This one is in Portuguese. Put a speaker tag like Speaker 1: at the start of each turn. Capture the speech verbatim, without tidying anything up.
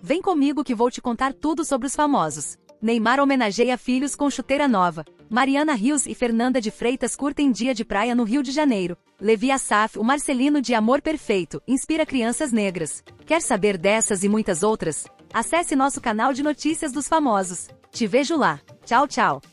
Speaker 1: Vem comigo que vou te contar tudo sobre os famosos. Neymar homenageia filhos com chuteira nova. Mariana Rios e Fernanda de Freitas curtem dia de praia no Rio de Janeiro. Levi Assaf, o Marcelino de Amor Perfeito, inspira crianças negras. Quer saber dessas e muitas outras? Acesse nosso canal de notícias dos famosos. Te vejo lá. Tchau, tchau.